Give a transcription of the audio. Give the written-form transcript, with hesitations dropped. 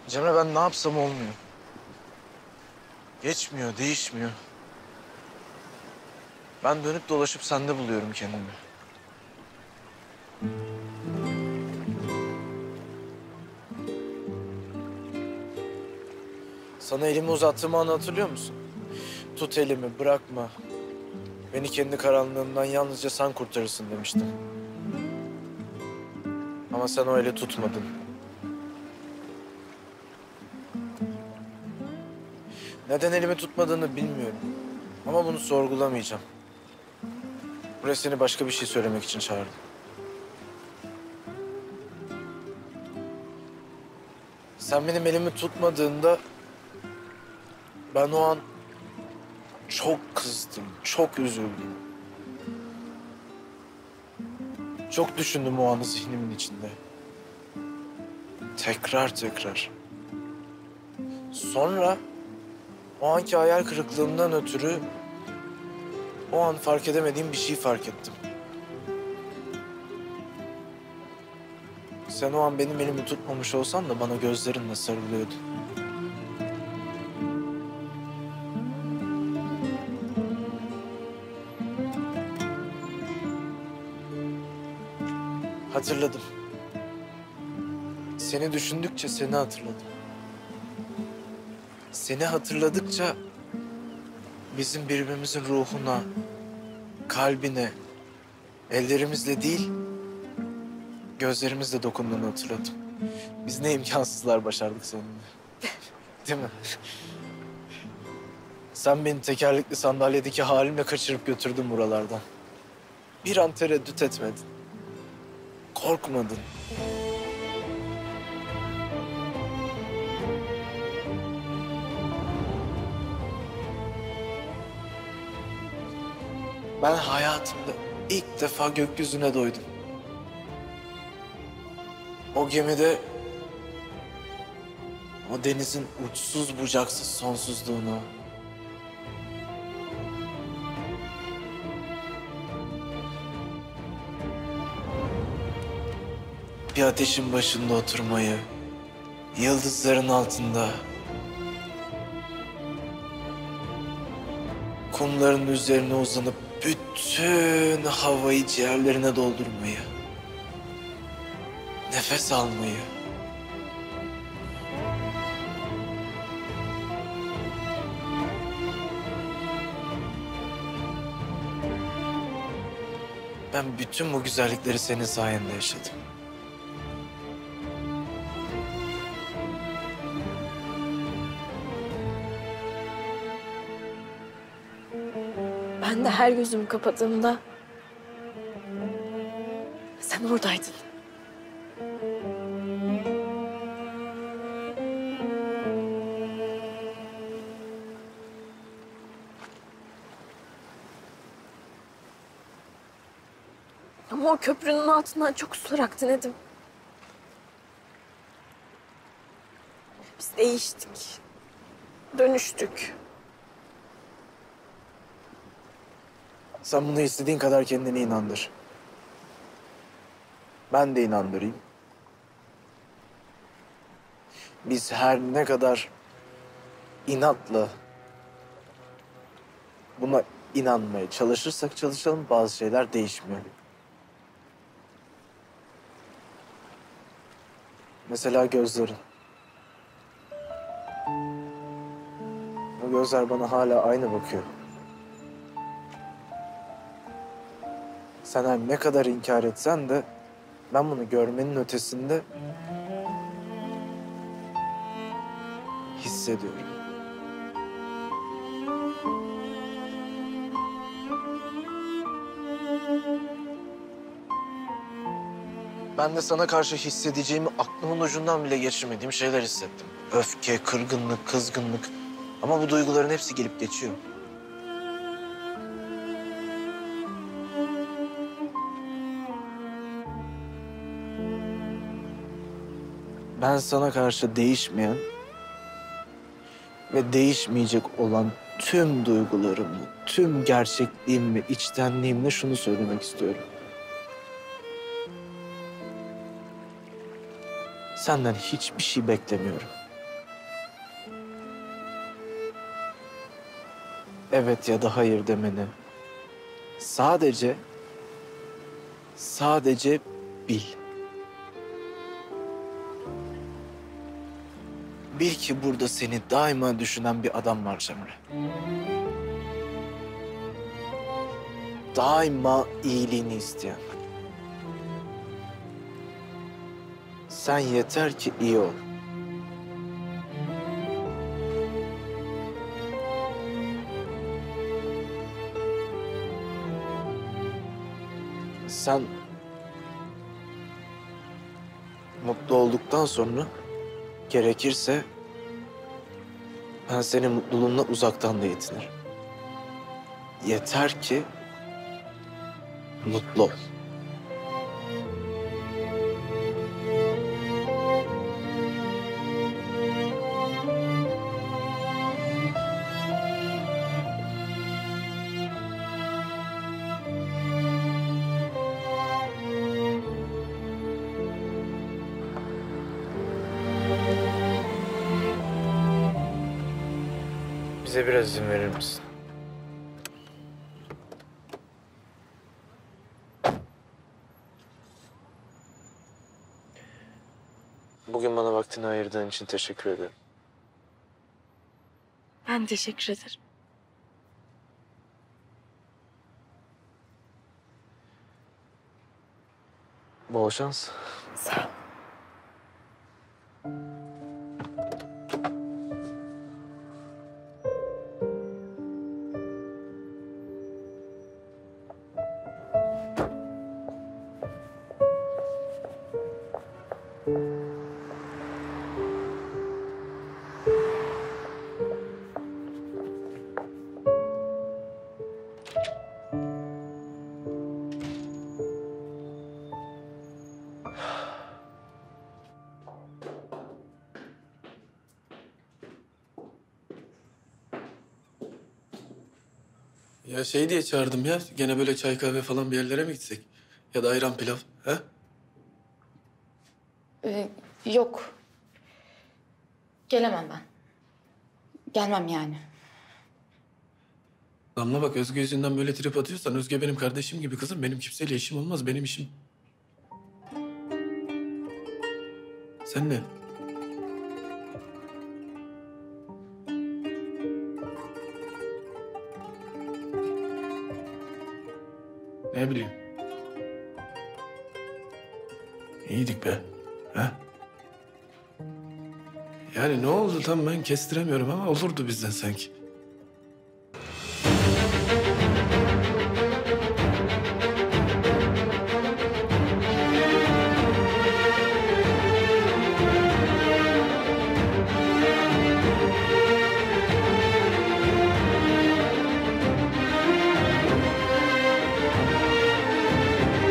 Cemre ben ne yapsam olmuyor. Geçmiyor, değişmiyor. Ben dönüp dolaşıp sende buluyorum kendimi. Sana elimi uzattığımı anı hatırlıyor musun? Tut elimi, bırakma. Beni kendi karanlığımdan yalnızca sen kurtarırsın demiştim. Ama sen o eli tutmadın. Neden elimi tutmadığını bilmiyorum. Ama bunu sorgulamayacağım. Buraya seni başka bir şey söylemek için çağırdım. Sen benim elimi tutmadığında ben o an çok kızdım, çok üzüldüm. Çok düşündüm o anı zihnimin içinde. Tekrar tekrar. Sonra o anki hayal kırıklığımdan ötürü o an fark edemediğim bir şey fark ettim. Sen o an benim elimi tutmamış olsan da bana gözlerinle sarılıyordun. Hatırladım. Seni düşündükçe seni hatırladım. Seni hatırladıkça bizim birbirimizin ruhuna, kalbine, ellerimizle değil, gözlerimizle dokunduğunu hatırladım. Biz ne imkansızlar başardık seninle. Değil mi? Sen beni tekerlekli sandalyedeki halimle kaçırıp götürdün buralardan. Bir an tereddüt etmedin. Korkmadın. Ben hayatımda ilk defa gökyüzüne doydum. O gemide o denizin uçsuz bucaksız sonsuzluğunu, bir ateşin başında oturmayı, yıldızların altında, kumların üzerine uzanıp bütün havayı ciğerlerine doldurmayı, nefes almayı, ben bütün bu güzellikleri senin sayende yaşadım. Ben de her gözümü kapadığımda sen oradaydın. Ama o köprünün altından çok sular aktı Nedim. Biz değiştik. Dönüştük. Sen bunu istediğin kadar kendine inandır. Ben de inandırayım. Biz her ne kadar inatla buna inanmaya çalışırsak çalışalım bazı şeyler değişmiyor. Mesela gözlerin. O gözler bana hala aynı bakıyor. Sen her ne kadar inkar etsen de ben bunu görmenin ötesinde hissediyorum. Ben de sana karşı hissedeceğimi aklımın ucundan bile geçirmediğim şeyler hissettim. Öfke, kırgınlık, kızgınlık. Ama bu duyguların hepsi gelip geçiyor. Ben sana karşı değişmeyen ve değişmeyecek olan tüm duygularımı, tüm gerçekliğimle, içtenliğimle şunu söylemek istiyorum. Senden hiçbir şey beklemiyorum. evet ya da hayır demeni. Sadece bil. Bil ki burada seni daima düşünen bir adam var Cemre. Daima iyiliğini isteyen. Sen yeter ki iyi ol. Sen mutlu olduktan sonra gerekirse ben senin mutluluğunla uzaktan da yetinirim. Yeter ki mutlu ol. Bize biraz izin verir misin? Bugün bana vaktini ayırdığın için teşekkür ederim. Ben teşekkür ederim. Bol şans. Sağ ol. Ya şey diye çağırdım ya. Gene böyle çay kahve falan bir yerlere mi gitsek? Ya da ayran pilav. Ha? Yok. Gelemem ben. Gelmem yani. Damla bak Özge yüzünden böyle trip atıyorsan Özge benim kardeşim gibi kızım. Benim kimseyle işim olmaz. Benim işim... Sen ne? Ne bileyim. İyiydik be. Ha? Yani ne oldu tam ben kestiremiyorum ama olurdu bizden sanki.